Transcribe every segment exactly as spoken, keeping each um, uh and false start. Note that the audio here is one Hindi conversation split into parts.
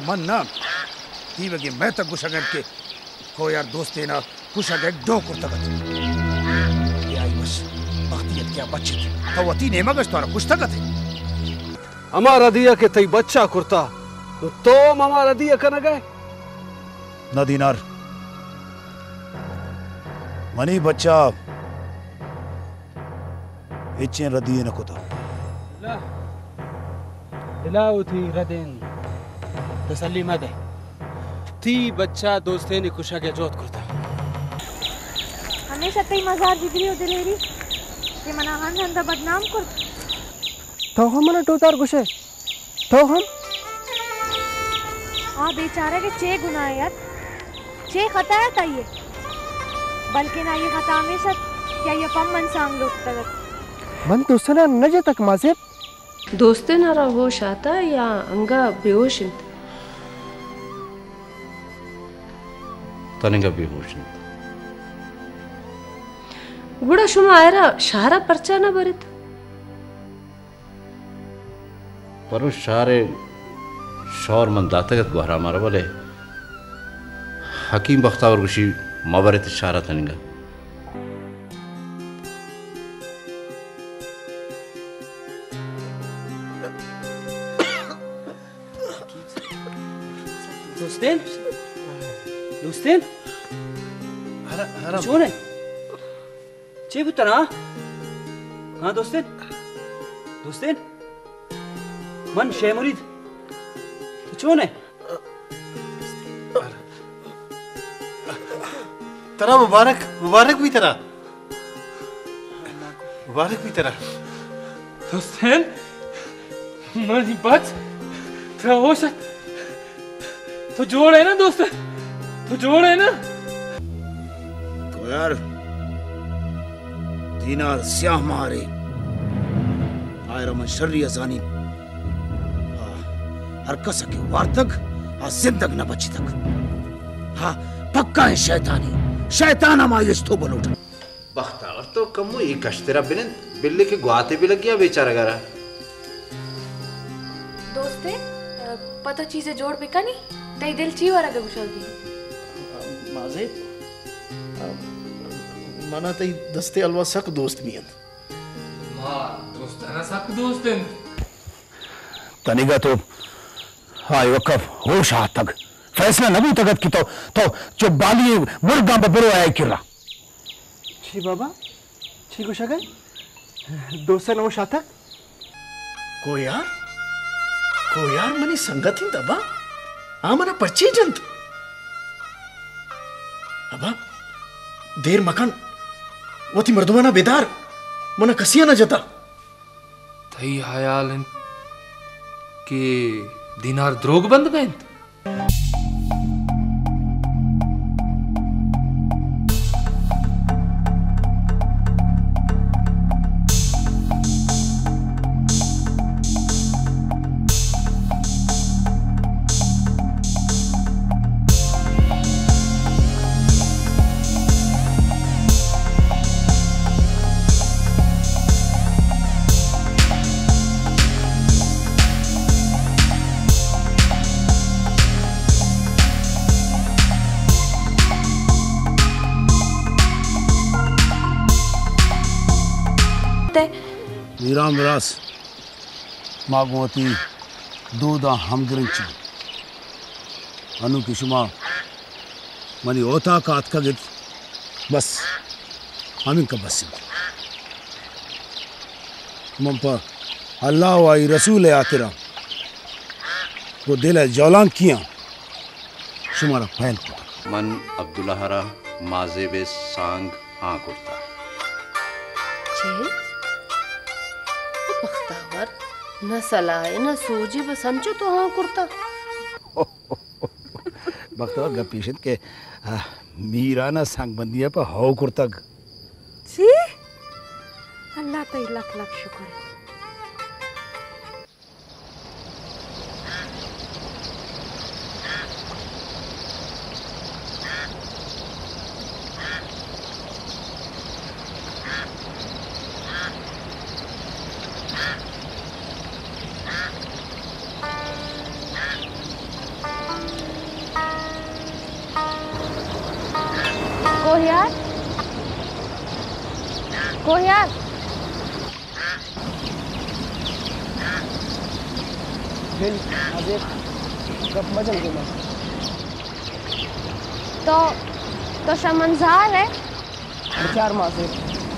मन ना ती बगे मैं तक गुशगन के को यार दोस्ते ना गुशगन डो कुर्ता कत ये आई बस बख्तियत क्या बच्चे तो वती ने मगज तोरा कुछ तक थे हमारा दिया के तई बच्चा कुर्ता तो तुम हमारा दिया कर गए न दीनार मनी बच्चा इच्छे रदिए न कोता ला दिलाओ थी रदेन तसल्ली मदे ती बच्चा दोस्ते ने खुशा के जोत करता हमेशा तई मजार बिगड़ी हो दिलेरी ये मना हन हंदा बदनाम कर तो हम ना टोतार गुशे तो हम आ बेचारे के चे गुनाह यार चे खता है ताइए बल्कि ना ये खता हमेशा क्या ये पम मन सांग लोग तक मन तो सना नजे तक माजे दोस्ते ना होश आता या अंगा बेहोश तनिंगा बेहोश गुड़ा शुमा आयरा शारा परचा ना बरित पर शारे शौर मन दातगत गुहरा मारा बोले हकीम बख्तावर गुशी मवरत शारा तनिंगा दोस्तेन दोस्तेन हरा हरा कौन है चे पुत्रा हाँ दोस्तेन दोस्तेन मन शे मुरीद तो कौन है तेरा मुबारक मुबारक भी तेरा मुबारक भी तेरा दोस्तेन मनी बच तेरा होश तो जोड़ है ना दोस्त तो जोड़ है ना तो यार दीनार स्याह मारे आयरा मन शर्री अजानी हर कस के वार तक आ जिंदग न बची तक हाँ पक्का है शैतानी शैतान हमारे तो बोल उठा बख्तावर तो कमु एक अश्तरा बिन बिल्ली के गुआते भी लग गया बेचारा गरा दोस्ते पता चीजें जोड़ बेका नहीं तई दिल ची वारा के गुशल दी माजे मना तई दस्ते अलवा सक दोस्त मियन मां दोस्त ना सक दोस्त तनिगा तो हाय वकफ होश आ तक फैसला नबू तगत की तो तो जो बाली मुर्गा बबरो आया किरा छी बाबा छी गुशा गए दोस्त न होश आता को यार को यार मनी संगत ही दबा आमना पर्ची जंत अबा देर मकान वती मर्दुमाना बेदार मना कसिया न जता थई हायाल के दिनार द्रोग बंद गए वीराम विरास मागवती दूधा हमग्रंची अनु किशुमा मनी ओता का अतका गित बस हमिं का बस मंपा अल्लाह वाई रसूल आतिरा वो दिल जौलान किया शुमारा फैल मन अब्दुल्ला हरा माजेबे सांग हाँ कुर्ता बख्तावर न सलाए न सूजी व संचो तो हाँ कुर्ता बख्तावर गपीशत के मीरा ना संग बंदिया पर हाउ कुर्ता जी अल्लाह तई लख लख शुक्र को यार बिल अजय कब मजल के मैं तो तो शमंजार है विचार माँ से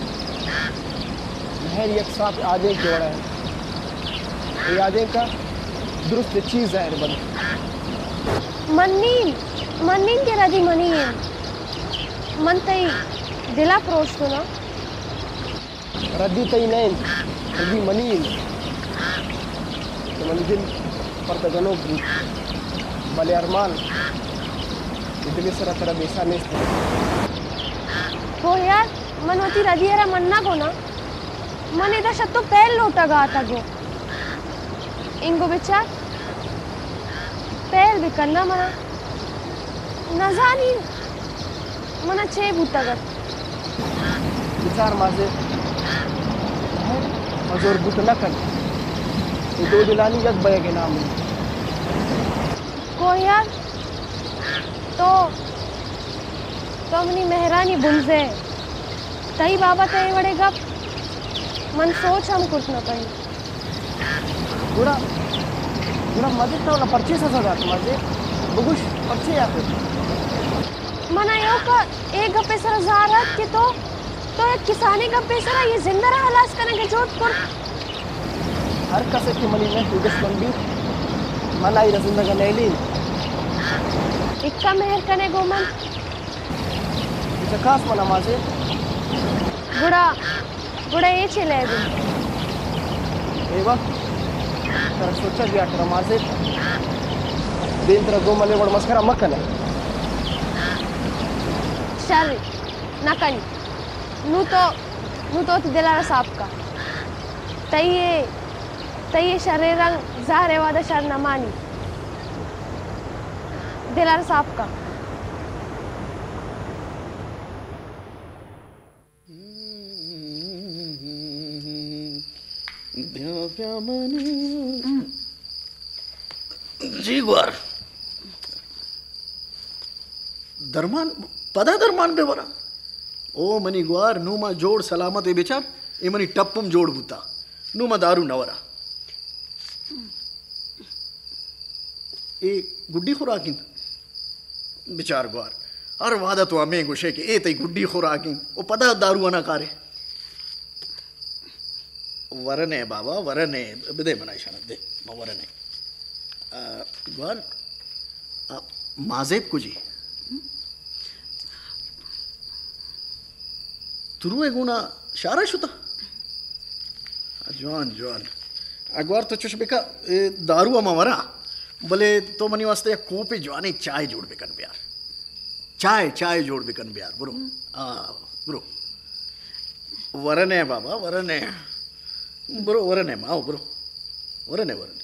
महर एक साथ आदे जोड़ा है ये आदे का दुरुस्त चीज है बन मन्नीन मन्नीन के रदी मनीन मन तई दिला प्रोश तो ना रद्दी तई नहीं रद्दी मनीन तो मन दिल पर तगनो भले अरमान इतने सारा तेरा बेसा नहीं को यार मनवती रदियरा मन्ना को ना मन इधर शत्तु पहल लोटा गाता गो इंगो बिचार पहल भी करना मना न जानी मना छे बुतगर विचार माजे मजोर बुत न कर ये दो दिलानी जग बय के नाम को यार तो तो मनी मेहरानी बुलजे तई बाबा तई बड़े गप मन सोच हम कुछ न कहीं बुरा बुरा मजे तो ना परचेस असा जात मजे बगुश परचे आते मना यो का एक गप्पे सर जारत के तो तो एक किसानी गप्पे सर ये जिंदा रहा हलास करने के जोधपुर हर कसे की मनी में दुगस बंदी मलाई रजिंदा का नैली इक्का मेहर कने गोमन जकास मना माजे बुढ़ा बुढ़ा ये चले दिन एवा तर सोचा गया कर माजे दिन तरह गोमले बड़ मस्करा मक्कन है चल ना कनी नू तो नू तो दिलारा साहब का तइये तइये शरीर रंग ज़ाहरे वादा शर न मानी दिलारा साहब का जी ग्वार दरमान पदा दरमान पे वरा ओ मनी ग्वार नूमा जोड़ सलामत ए बेचार ए मनी टप्पम जोड़ बुता नूमा दारू नवरा ए गुड्डी खुराकी बेचार ग्वार हर वादा तो हमें गुशे के ए तई गुड्डी खुराकी ओ पदा दारू अना कारे वरने बाबा वरने दे मनाई शानत दे म वरने ग्वार माजेब कुजी तुरुए गुना शारा शुता जवान जवान अगवार तो चुश बेका दारू अमा वरा भले तो मनी वास्ते कोपे जवानी चाय जोड़ बेकन प्यार चाय चाय जोड़ बेकन प्यार ब्रो आ ब्रो वरने बाबा वरने ब्रो वरने माओ ब्रो वरने वरने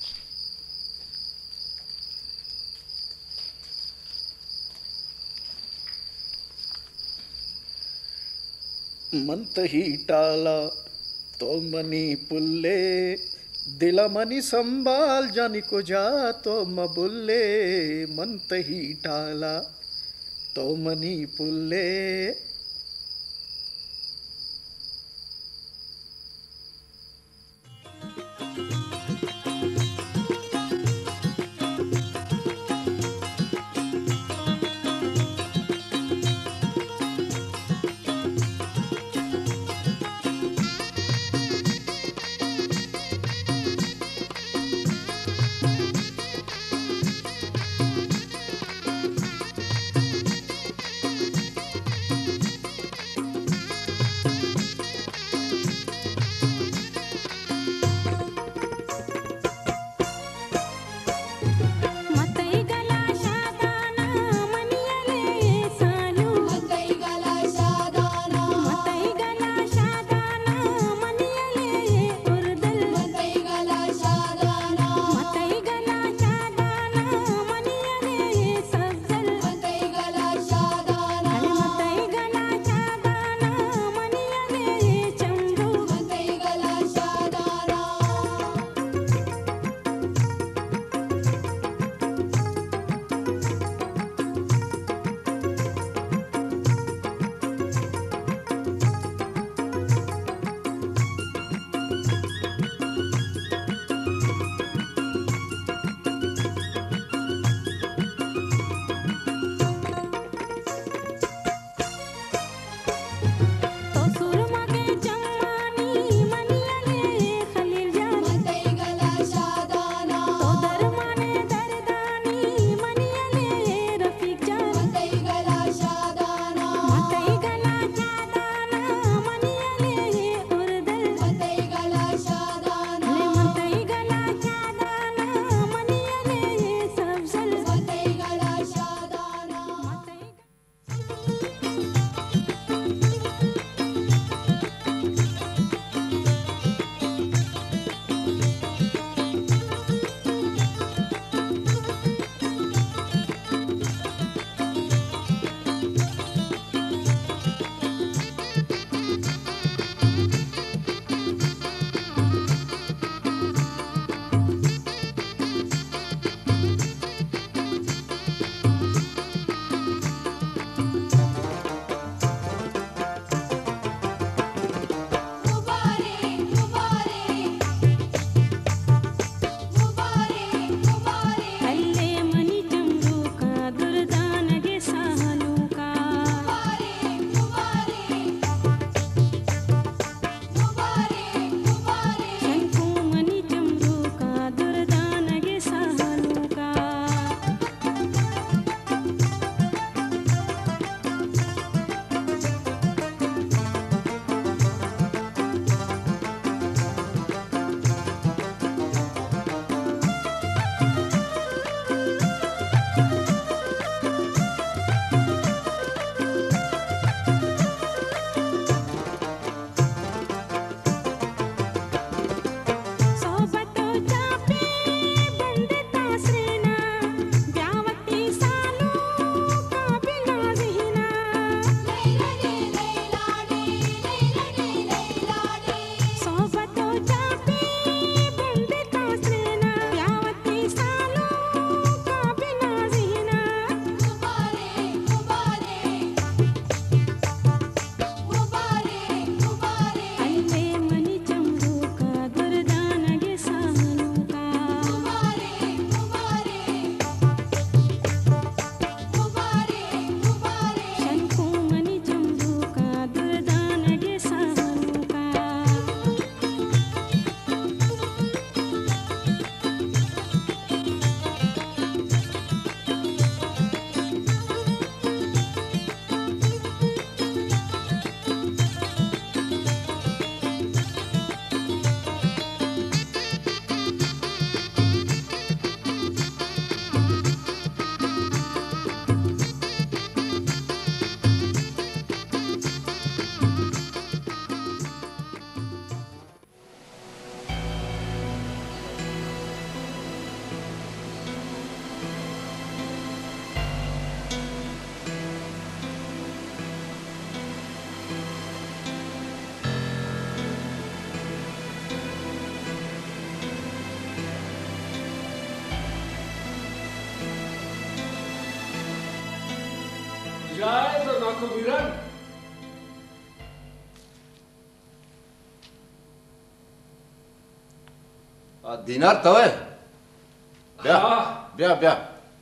मंत ही टाला तो मनी पुल्ले दिला मनी संभाल जानी को जा तो मबुल्ले मंत ही टाला तो मनी पुल्ले नाको वीरन दीनार तवे ब्या ब्या ब्या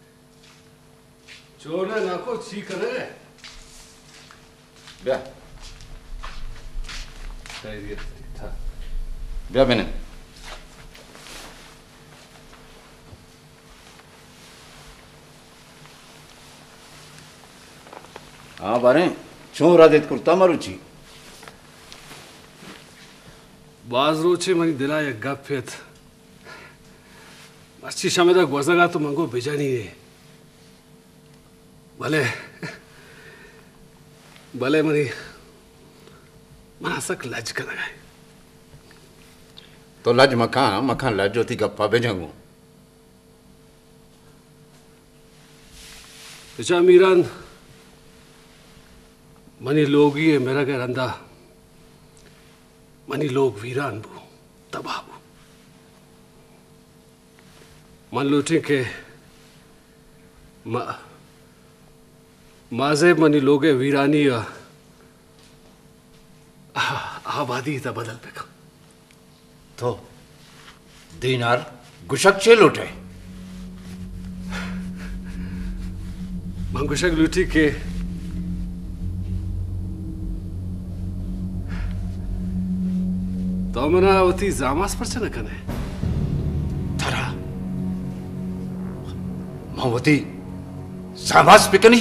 चोर नाको ची करे ब्या खैरियत था ब्या बने हाँ बारे चोर आदित कुर्ता मारुची बाज रोचे मनी दिला एक गफेत अच्छी शमेदा गोजगा तो मंगो बेजानी है भले भले मनी मनासक लज कर गए तो लज मकान मकान लज होती गप्पा बेजंगू बेचा मीरान मनी लोग ही है मेरा के रंदा मनी लोग वीरान बू तबाह बू मन लूटे के मा माजे मनी लोगे वीरानी आबादी था बदल पे का तो दीनार गुशक चे लूटे मंगुशक लूटी के तो मना होती जामास पर चना कने थरा मावती जामास पिकनी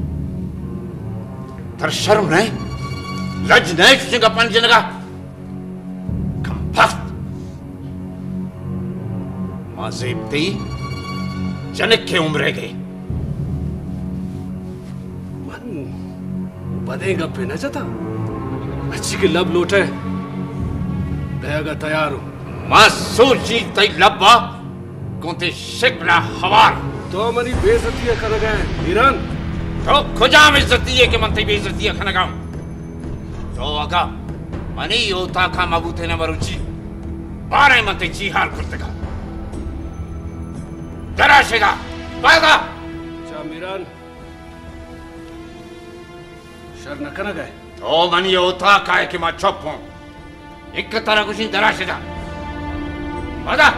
तर शर्म नहीं लज नहीं शुचिंगा पंजनगा कम फक्त माजेबती जनक के उम्रे गए मन बदेगा पे न जाता अच्छी के लब लोटे दयागा तैयार हूं मासूची तई लब्बा कोंते शिकला हवार तो मनी बेइज्जती कर गए वीरन तो खुजा में इज्जती है कि मनते बेइज्जती है खनगा तो आगा मनी योता का मबूते न मरुची बारे मनते जी हाल करते का दराशेगा बागा चा मीरान शर न कर गए तो मनी योता का है कि मैं चुप हूं एक तरह कुछ नहीं दराशेगा बागा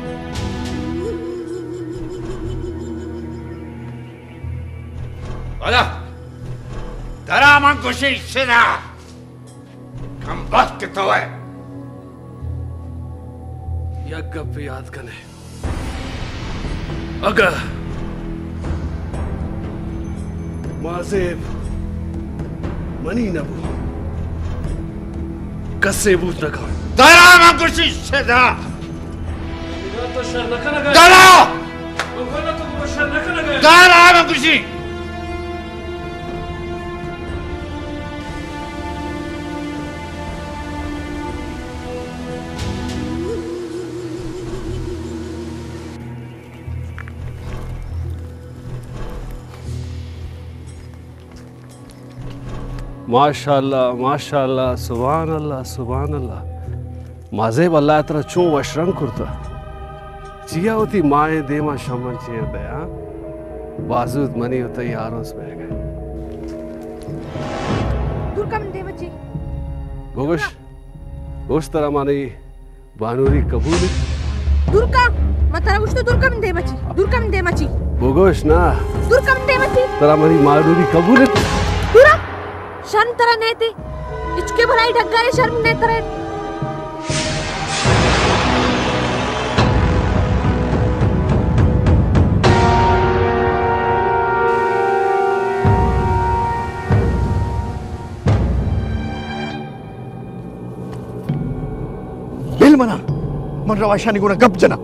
बागा दरा मन कुछ इच्छा कम वक्त तो है यज्ञ पे याद कने अगर माजेब मनी नबू कसे बूझ न खाओ दरा मन कुछ इच्छा तो शर न कर गए दरा तो बोला तो वो शर न कर गए दरा मन कुछ माशाअल्लाह माशाअल्लाह सुभान अल्लाह सुभान अल्लाह माजेब अल्लाह तरह चो वशरंग कुर्ता जिया होती माए देमा शमन चेर दया बाजूद मनी होता यारों से गए दुर्गम दे बच्ची गोगश गोश तरह माने बानूरी कबूल दुर्गा मतलब उस तो दुर्गम दे बच्ची दुर्गम दे मची गोगश ना दुर्गम दे बच्ची तरह मानी मानूरी कबूल दुरा शर्म तरह नहीं थी इचके भलाई ढक गए शर्म नहीं तरह बिल मना मन रवाशानी गुना गप जना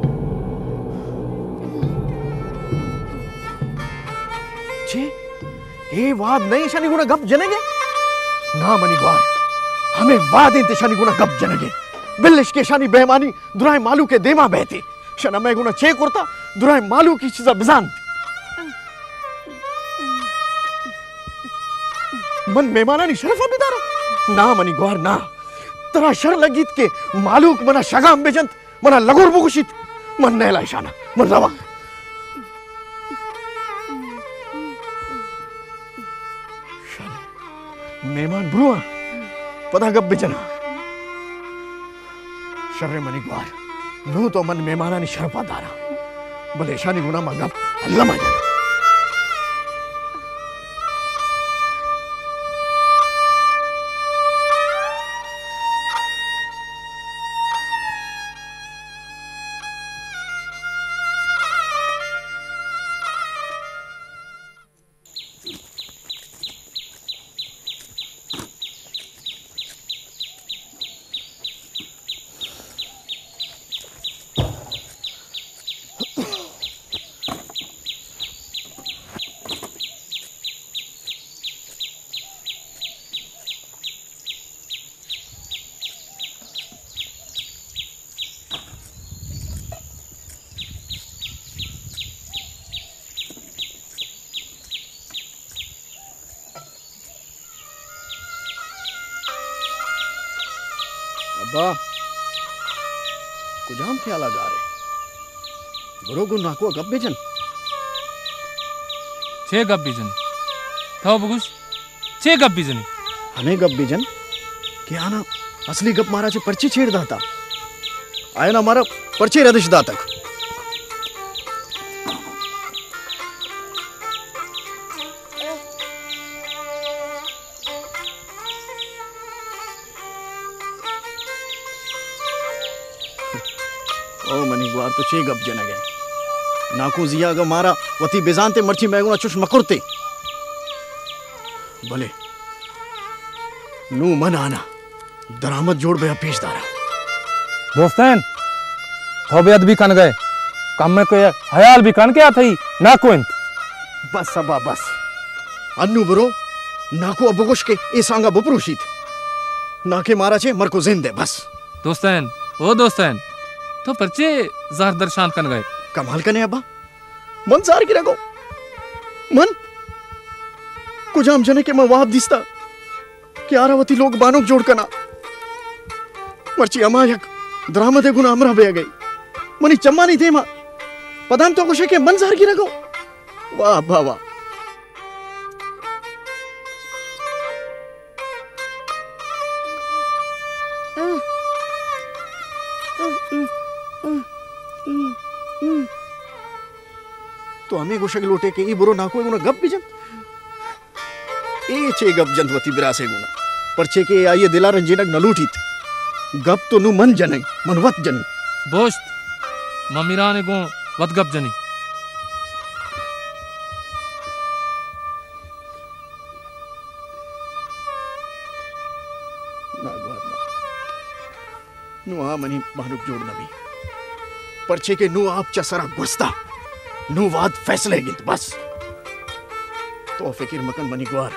छे ये वाद नहीं शानी गुना गप जनेगे ना मनी ग्वार हमें वाद इंते शानी गुना गप जनेगे बिल्लिश के शानी बेमानी दुराय मालू के देमा बहती शना मैं गुना चे करता दुराय मालू की चीज़ बिजान मन मेहमाना नहीं शर्फ अबिदारा ना मनी ग्वार ना तरा शर लगीत के मालूक मना शगाम बेजंत मना लगोर बुकुशित मन नहला इशाना मन रवा मेहमान ब्रुआ पता गप बिजना शर्रे मनी ग्वार नू तो मन मेहमाना नि शरपा दारा भले शानी गुना मा गप अल्लाह मा जाना अब्बा कुजाम ख्याल गा रहे बरोगु नाको गप बेजन छे गप बेजन थाओ बगुस छे गप बेजन हमें गप बेजन कि आना असली गप मारा छे पर्ची छेड़ दाता आया ना मारा पर्ची रदिश दातक ओ मनी ग्वार तो चे गप जन गए नाकू जिया ग मारा वती बेजानते मर्ची मैगुना चुश मकुरते भले नू मन आना दरामद जोड़ बया पेशदारा दोस्तन तो बेद भी कन गए कम में कोई हयाल भी कन के आथई ना को इंत बस सबा बस अन्नू बरो नाको अबगुश के ए सांगा बुपरुशीत नाके मारा छे मर को जिंदे बस दोस्तन ओ दोस्तन तो परचे जार दर्शान कन गए कमाल कने अब्बा मन जार की रखो मन कुजाम जने के मवाब दिसता कि आरावती लोग बानोक जोड़ कना मर्ची अमायक द्रामदे गुना अमरा बे गई मनी चम्मा नहीं थे मां पदान तो कुछ के मन जार की रखो वाह अब्बा वाह तो हमें गोशक लोटे के ई बुरो नाको गुना गप बिजन ए छे गप जंतवती बिरासे गुना परचे के आइए दिला रंजीनक न लूटीत गप तो नु मन जने मनवत जनी बोस्त ममीराने गो वत गप जनी ना ग्वार ना नु आ मनी बानुक जोड़ नबी परचे के नु आप चसरा गुस्ता नु वाद फैसले गिंत बस तो फिकिर मकन बनी ग्वार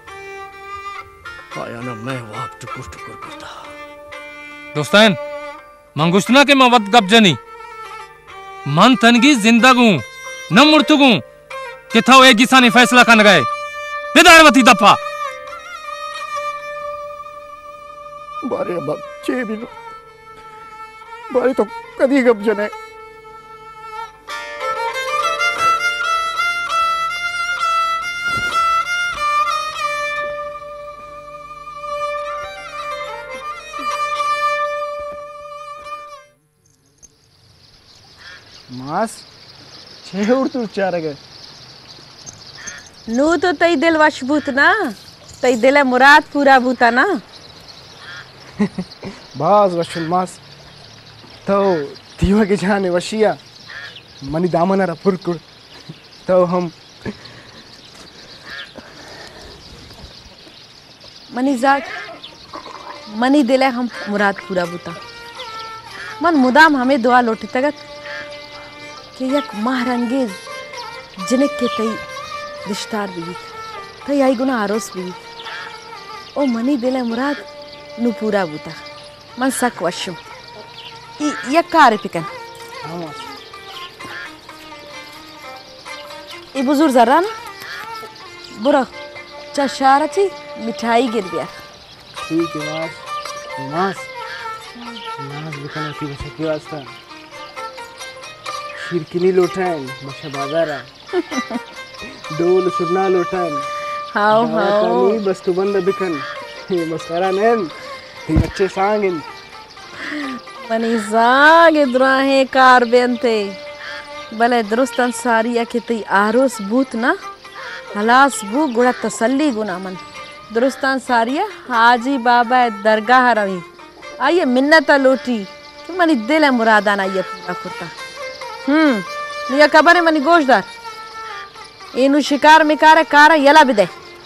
आया ना मैं वाप टुकुर टुकुर करता दोस्तन मंगुस्तना के मवत गप जनी मन तनगी जिंदगू न मुर्तगू कि थाओ एक गिसानी फैसला कन गए विदारवती दफा बारे अब चे भी बारे तो कदी गप जने मास छे उड़तू चार गए नू तो तई दिल वशभूत ना तई दिल मुराद पूरा भूता ना बाज वशुल मास तो दीवा के जाने वशिया मनी दामना पुरकुड़ तो हम मनी जाग मनी दिल हम मुराद पूरा भूता मन मुदाम हमें दुआ लोटे तगत कि यक महरंगेज जिनक के तई रिश्तार भी तई आई गुना आरोस भी ओ मनी दिले मुराद नु पूरा बूता मन सक वशम ई यक कार पिकन ई बुजुर्ग जरा ना बुरा चशारा ची मिठाई गिर गया ठीक है मास मास मास बिकना की बस की वास्ता खीर किनी लोटान मशा बाजारा डोल सुरना लोटान हाओ हाओ नहीं बस तू बंद बिकन ये मस्करा नैन ये अच्छे सांगिन मनी सांगे द्राहे कार बेनते भले दुरुस्तन सारिया के ती आरोस बूत ना हलास बू गुड़ा तसल्ली गुना मन दुरुस्तान सारिया हाजी बाबा दरगाह रही आइए मिन्नत लोटी कि मनी दिल है मुरादाना ये पूरा कुर्ता हम्म निया खबर है मनी गोशदार इनु शिकार मिकारे कारा यला बिदे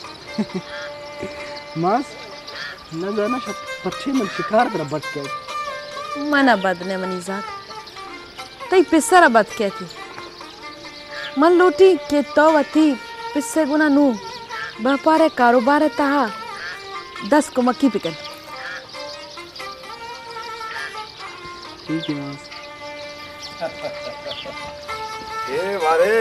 मास न जाना शक पक्षी मन शिकार पर बट के मना बदने मनी जात तई पिसरा बद कहती मन लोटी के तो वती पिस्से गुना नू व्यापारे कारोबार तहा दस को मक्की पिकन ठीक है मास ए वारे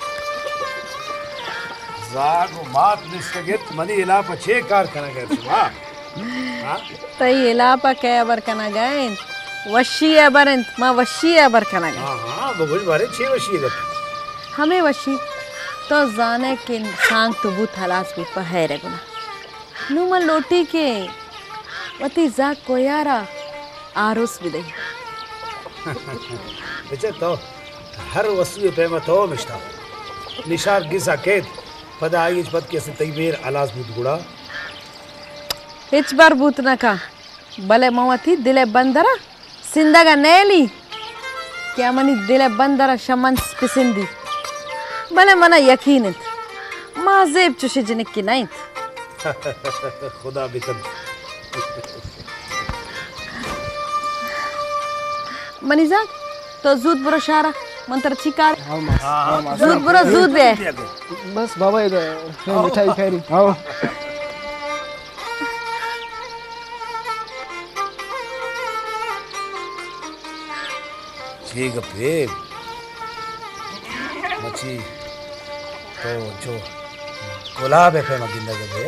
जागो मात निस्तगित मनी इला पछे कार कना गए सुवा हां तई इलापा के अबर कना गए वशी अबरंत मा वशी अबर कना गए हां हां बगुल वारे छे वशी गत हमें वशी तो जाने के सांग तो बूथ हलास भी पहरे गुना नुमन लोटी के वती जा कोयारा आरोस भी दे बेचे तो हर वसूए पे मत हो मिश्ता निशार गिसा केत पदा आई इस पद के से तईबेर अलास बुत गुड़ा हिच बार बूत न का भले मवती दिले बंदरा सिंदगा नेली क्या मनी दिले बंदरा शमन पिसिंदी भले मना यकीन माजेब चुशे जिनिक की नहीं खुदा बिकन मनीजा तो जूद बुरा शारा मंत्र चिकार हां मास हां मास जूद बुरा जूद बे बस बाबा इधर मिठाई खैरी आओ ठीक है मची तो जो गुलाब है पे मगिंदा गबे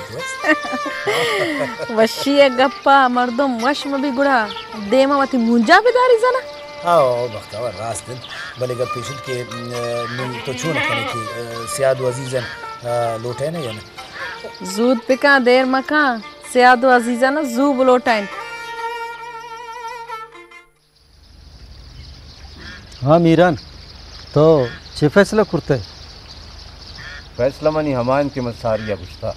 वशी गप्पा मर्दम वश में भी गुड़ा देमावती मुंजा बेदारी जना हाँ बख्तावर रास दिन भले गप पेशेंट के नु तो छू न करने की सियाद अजीजन लोटे ना या ना जूद पिका देर मका सियाद अजीजा ना जूब लोटाइन हाँ मीरान तो चे फैसला करते फैसला मनी हमान के मसारिया गुस्ता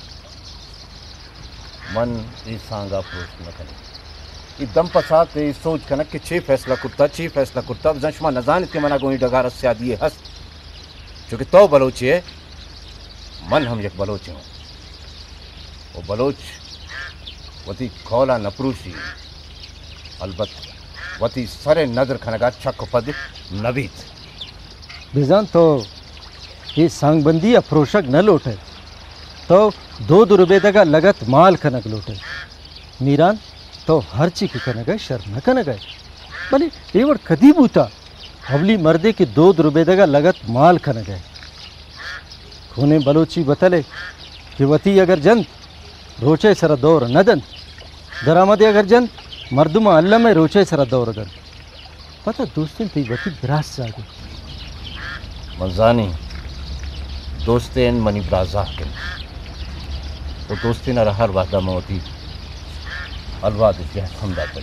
मन इस सांगा प्रोच न करे एकदम पसात इस सोच कनक के छे फैसला कुर्ता छे फैसला कुर्ता जंशमा नजान के मना गोई डगार से दिए हस जो कि तो बलोच है मन हम एक बलोच हूं वो बलोच वती खोला नपरूसी अलबत वती सरे नजर खनगा छक पद नबीत बेजान तो ये सांगबंदी अफरोशक न लोटे तो दो दो रुपये तक लगत माल खनक लोटे मीरान तो हर चीज की कन गए शर्म न कन गए भले एवड़ कदी बूता हवली मर्दे के दो दो रुपये तक लगत माल खन गए खूने बलोची बतले कि वती अगर जंत रोचे सरा दौर नदन दरामदे अगर जंत मर्दुमा अल्लाह में रोचे सरा दौर गन पता दोस्तिन ती वती ब्रास जागे मजानी दोस्तेन मनी ब्राजा के वो दोस्ती न हर वादा मोती अलवा दिया हमदा पर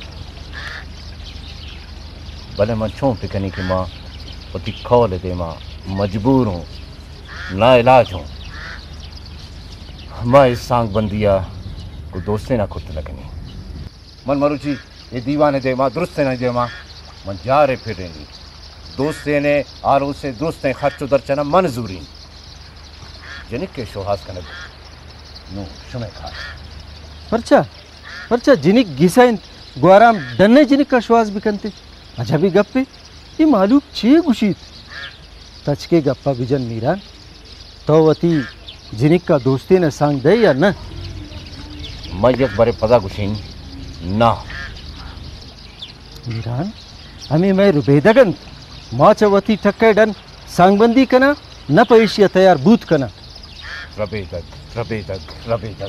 भले मैं छों पिकनी की माँ पति खोल दे माँ मजबूर हूँ ना इलाज हूँ मैं इस सांग बंदिया को दोस्ते ना खुद लगनी मन मरुची ये दीवाने दे माँ दुरुस्त न दे माँ मन जा रहे फिर रही दोस्ते ने आरो से दोस्ते खर्चो दरचना मंजूरी जनिक के शोहास कनक नो समय खा परचा परचा जिनिक गिसाइन ग्वाराम डन्ने जिनिक का श्वास भी कंते अच्छा भी गप्पे ये मालूम छे गुशीत तच के गप्पा बिजन मीरान तो वती जिनिक का दोस्ती ने सांग दे या न मैं एक बारे पता गुशीन ना मीरान हमें मैं रुबेदगन माँ चवती ठक्के डन सांगबंदी कना न पैशिया तैयार बूथ कना रबेदक रबेदक रबेदक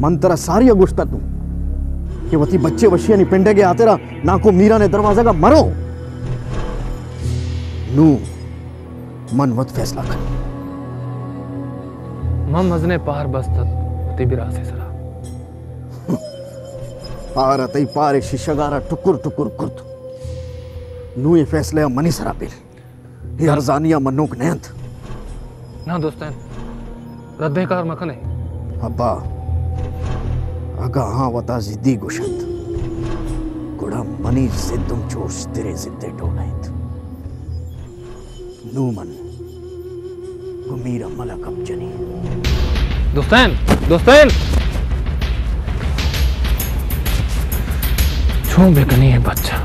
मंतरा सारी अगुश्ता तू कि वती बच्चे वशिया नहीं पिंडे के आते रहा ना को मीरा ने दरवाजा का मरो नू मन वत फैसला कर मम मजने पार बस तक ते बिरा से सरा पार अतई पार शिशगारा टुकुर टुकुर कुर्त नू ये फैसले मनी सरा पिल ये अर्जानिया मनोक नयंत ना दोस्तन रद्दे कार मखने अब्बा अगा हाँ वता जिद्दी गुशत गुड़ा मनी जिद्दुम चोर्स तेरे जिद्दे डोलाइत नू मन गुमीरा मलक अब जनी दोस्तन दोस्तन छो बेकनी है बच्चा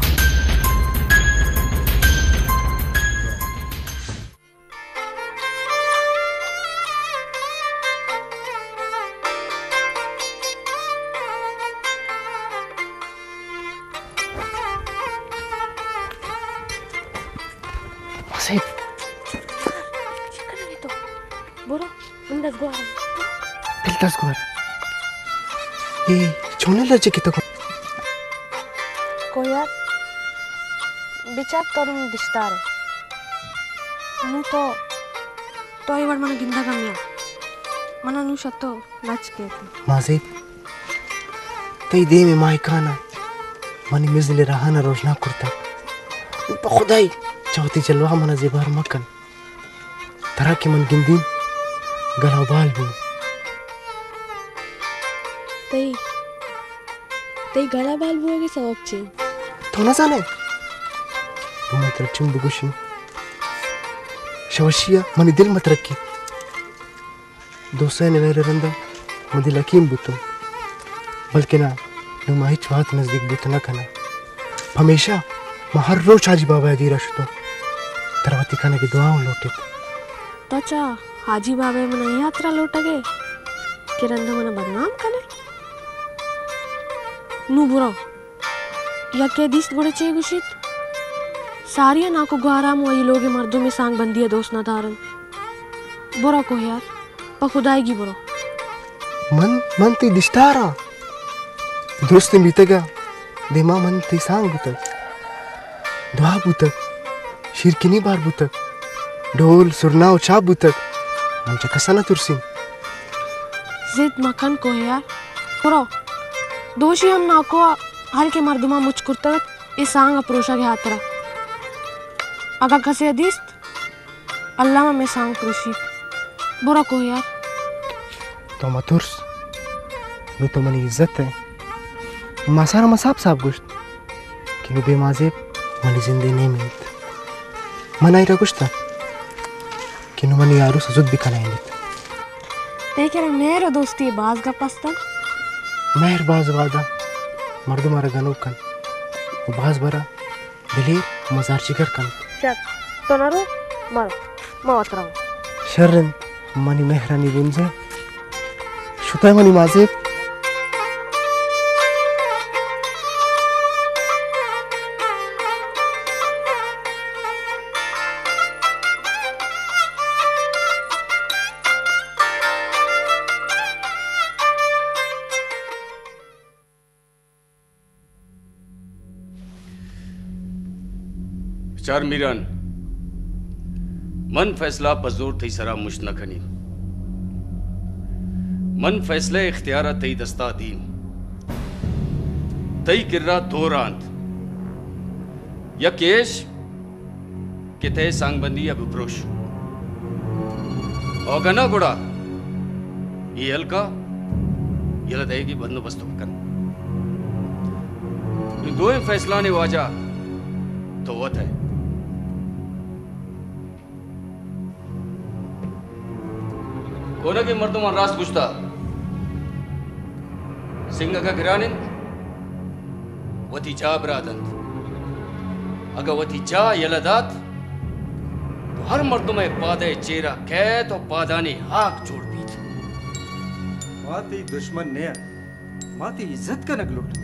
ये छोने लर्जे कितो को को यार बिचार तरुण दिसतार नु तो तो इवड मन गिंदा गम्या मन नु शतो नाच के माजे तई दे में माइकाना मनी मिजले रहाना रोजना करता तो खुदाई चौथी चलवा मन जेबार मक्कन तरह के मन गिंदी गला बाल भी तई तई गला बाल बुओगे सबब चे तो ना जाने तुम मत चुम बुगुशी शवशिया मनी दिल मत रखी दोस्त ने मेरे रंदा मदी लकीम बुतो बल्कि ना नुमाही चवात नजदीक बुतो ना खाना हमेशा मैं हर रोज हाजी बाबा दी रशतो तरवती खाने की दुआओं लौटे तो चा हाजी बाबा मन यात्रा लौटगे कि रंदा मन बदनाम कने नु बुरा या के दिस बड़े चे गुशित सारिया ना को ग्वाराम वही लोग मर्दों में सांग बंदी है दोस्त ना धारन बुरा को यार पर खुदाएगी बुरा मन मन ती दिस्तारा दोस्त बीतेगा दिमा मन ती सांग बुतक दुआ बुतक शिरकिनी बार बुतक ढोल सुरना उछा बुतक मुझे कसना तुरसी जिद मकन को यार बुरा दोषी हम ना को हल के मर्दुमा मुझ कुर्तक इस सांग अप्रोशा के हाथरा अगर कसे अदिस्त अल्लाह में सांग प्रोशी बुरा को यार तो मतुर्स नु तो मनी इज्जत है मसारा मसाब साब गुश्त कि नु बेमाजे मनी जिंदगी नहीं मिलत मनाई रगुश्ता कि नु मनी यारू सजुद भी कनाई नहीं देखे रे मेरे दोस्ती बाज का पस्ता मेहर बाज वादा मर्दु मारा गनो कन बाज बरा दिलीर मजार चिगर कन चल तो नरो मारो मावतरा शर्रन मनी मेहरानी बुंजे शुता मनी माजे चार मीरान मन फैसला पजोर थई सरा मुश न खनी मन फैसले इख्तियारा तई दस्ता दीन तई किर्रा दोरांत या केश के ते सांगबंदी अब ब्रोश ओगना गुड़ा ये हल्का ये लदेगी बंदोबस्त कन ये दो फैसला ने वाजा तो वत है कोना के मर्दों में रास गुश्ता सिंह का गिरानिन वती जा बरादंत अगर वती जा यलदात तो हर मर्दों में पादे चेरा कै तो पादानी हाक जोड़ पीत माती दुश्मन ने माती इज्जत का नगलुट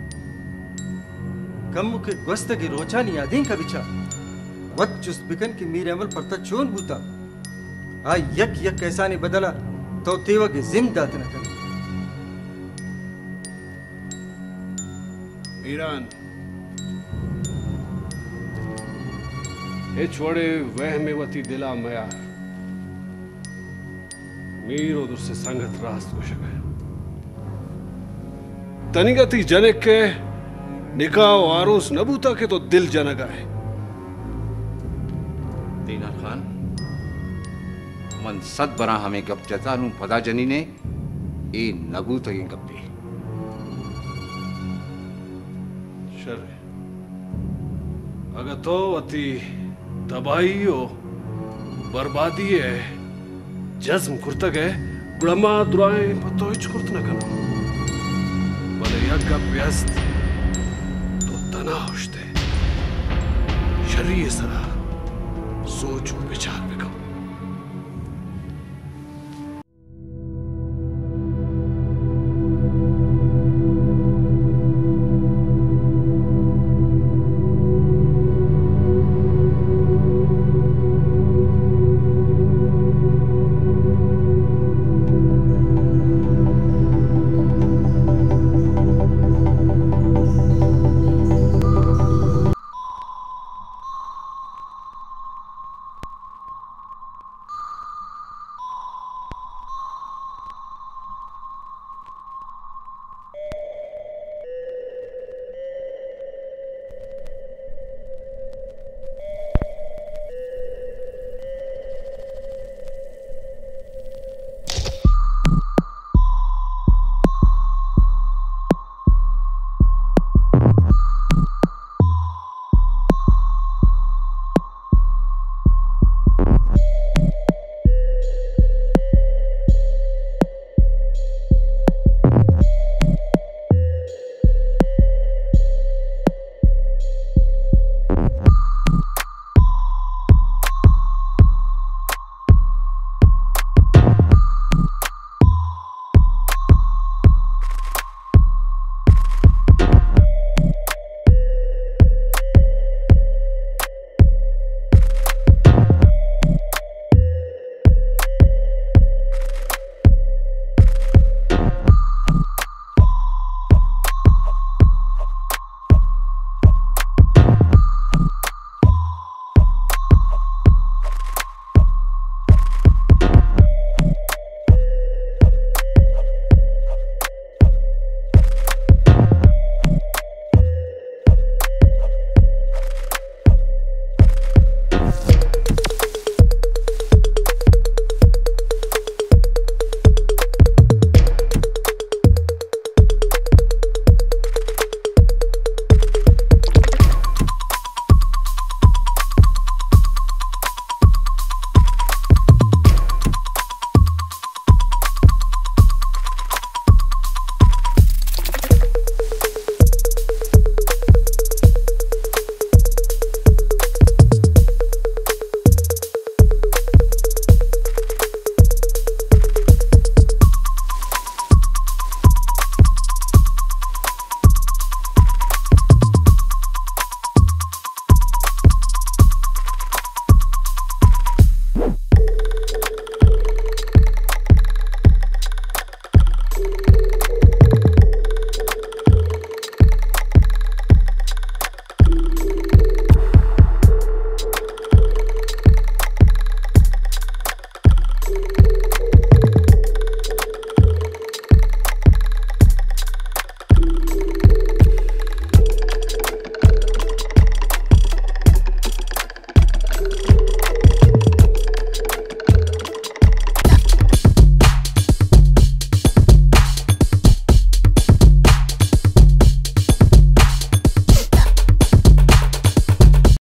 कम के गोस्त की रोचानी आदि का बिचा वत चुस्त बिकन की मीर अमल पर चोन बूता आ यक यक कैसा नहीं बदला तो तेवा के जिम दात न कर मीरान हे छोड़े वह में वती दिला मया मीरो दुसे संगत रास्त को शक तनिगती जनक के निकाह आरोस नबूता के तो दिल जनक है दीना खान मन सद बरा हमें गप जता नू पता जनी ने ए नबूत की गप्पी शर अगर तो अति तबाही हो बर्बादी है जज्म कुर्तक है गुड़मा दुराए पतो हिच कुर्त न करो भले यज्ञ व्यस्त तो तना होशते शरीय सरा सोच विचार में